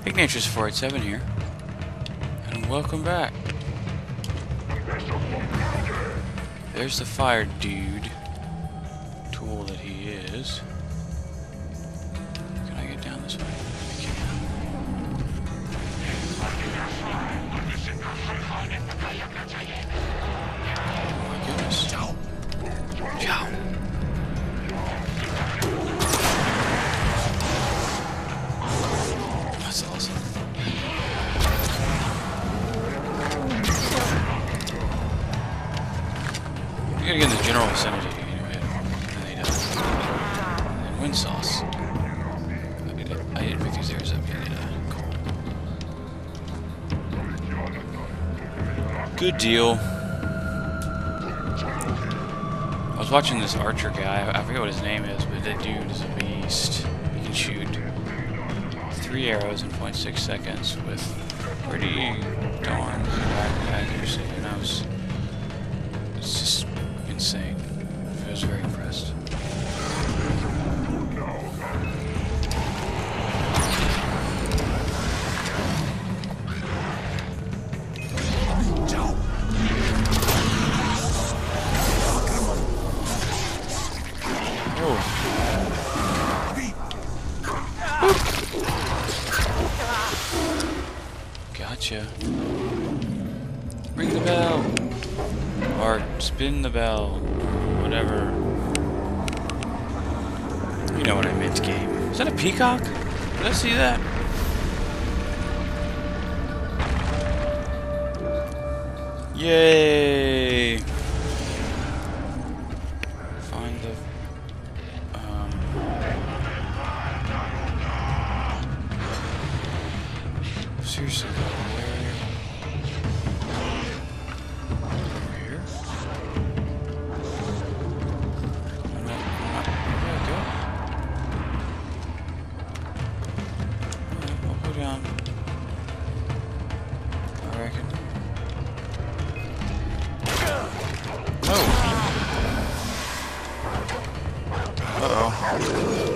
Ignatius 487 here, and welcome back. There's the fire dude, tool that he is. Can I get down this way? I can. Oh my goodness. Ciao. Ciao. That's awesome. You gotta get in the general vicinity anyway. And they don't. And wind sauce. I didn't pick these areas up yet. Cool. Good deal. I was watching this archer guy. I forget what his name is, but that dude is a beast. He can shoot 3 arrows in 0.6 seconds with pretty darn rapid accuracy, and it's just insane. I was very impressed. Gotcha. Ring the bell. Or spin the bell. Whatever. You know what I meant, game. Is that a peacock? Did I see that? Yay! Find the... Seriously, where? Over here? Where did I go? Alright, I'll go down. I reckon. Oh! Uh-oh.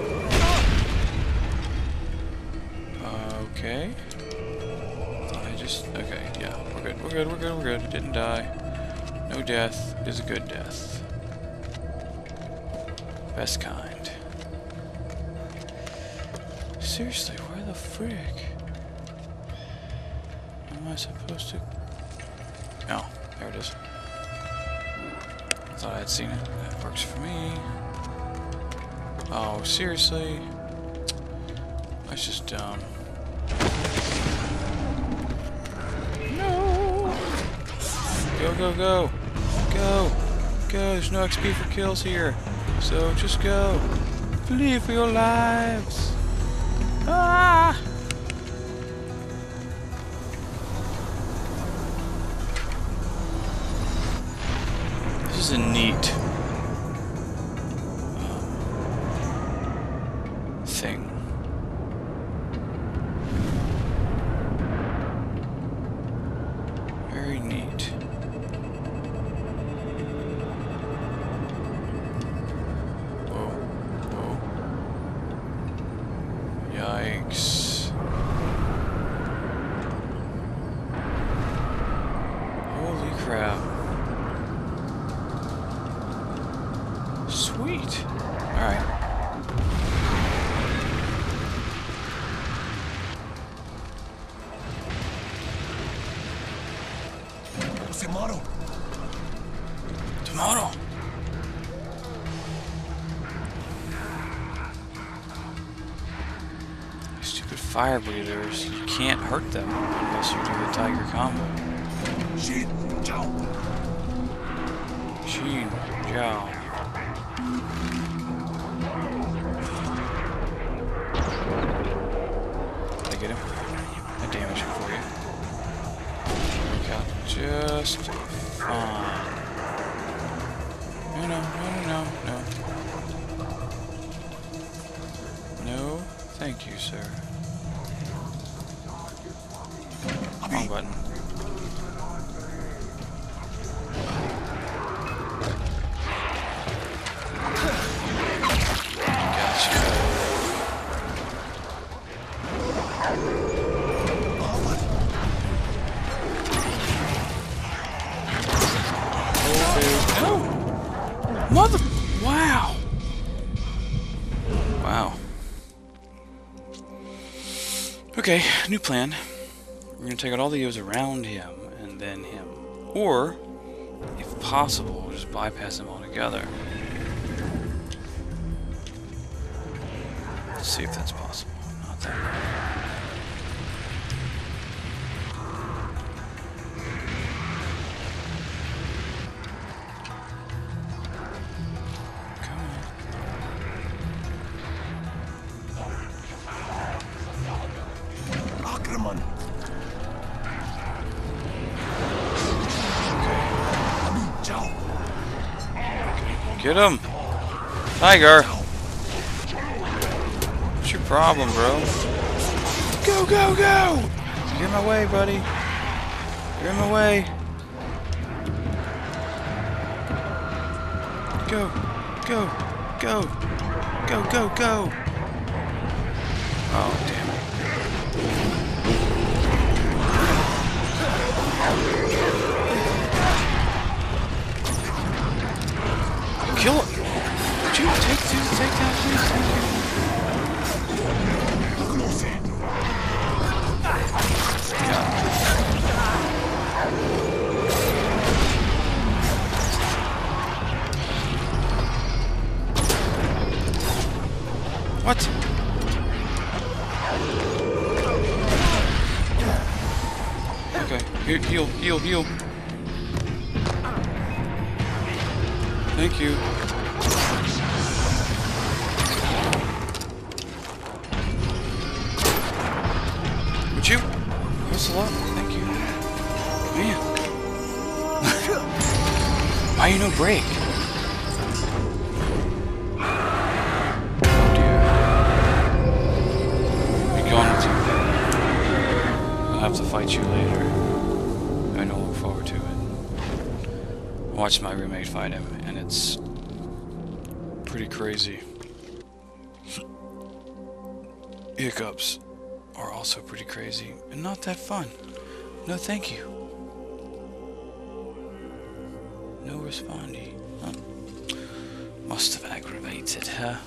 Okay. Okay, yeah, we're good. Didn't die. No death is a good death. Best kind. Seriously, where the frick am I supposed to... Oh, there it is. I thought I had seen it. That works for me. Oh, seriously? That's just dumb. Go, go, go, go, there's no XP for kills here, so just go, flee for your lives, ah! This is a neat thing. Very neat. Yikes. Holy crap. Sweet. Alright. Tomorrow. Tomorrow. Fire breathers, you can't hurt them unless you do the tiger combo. Xin Zhao. Xin Zhao. Did I get him? I damaged him for you. Work out just fine. No. No, thank you, sir. Wrong button. Gotcha. Wow. Okay, new plan. We're gonna take out all the Eos around him, and then him. Or, if possible, we'll just bypass him altogether. Let's see if that's possible. Not that way. Ackerman. Ciao. Get him! Tiger! What's your problem, bro? Go, go, go! You're in my way, buddy. You're in my way. Go, go, go, go, go, go! Oh, damn it. Kill him! Would you take that, please? Thank you. What? Okay, heal, heal, heal. Thank you. Would you? Thanks a lot. Thank you. Man. Why you no break? Oh dear. Be gone with you. I'll have to fight you later. I don't look forward to it. I watched my roommate fight him, and it's pretty crazy. Hiccups are also pretty crazy and not that fun. No thank you. No respondee. Huh. Must have aggravated her.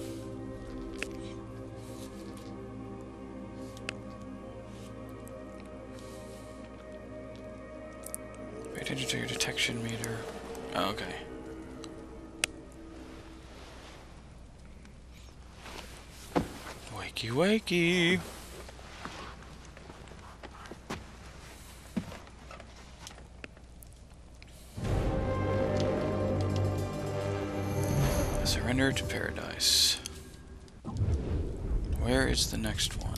Pay attention to your detection meter. Oh, okay. Wakey wakey. Surrender to paradise. Where is the next one?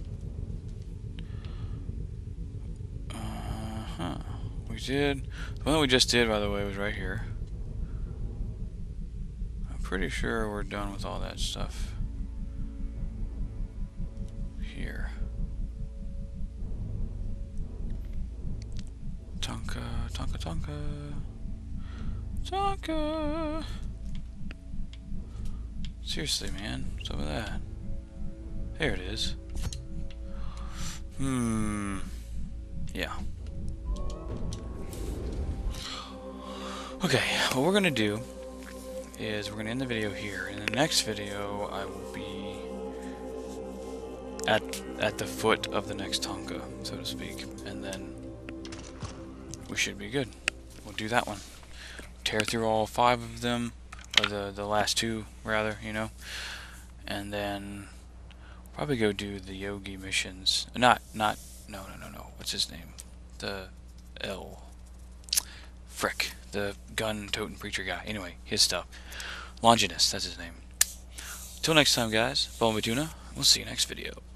We did. The one that we just did, by the way, was right here. I'm pretty sure we're done with all that stuff. Here. Tonka, Tonka, Tonka. Tonka! Seriously, man. What's up with that? There it is. Yeah. Okay, what we're gonna do is we're gonna end the video here. In the next video, I will be at the foot of the next Tonka, so to speak, and then we should be good. We'll do that one. Tear through all 5 of them, or the last 2 rather, you know, and then probably go do the Yogi missions. No. What's his name? The L. Frick, the gun-toting preacher guy. Anyway, his stuff. Longinus, that's his name. Till next time, guys. Bone Tuna. We'll see you next video.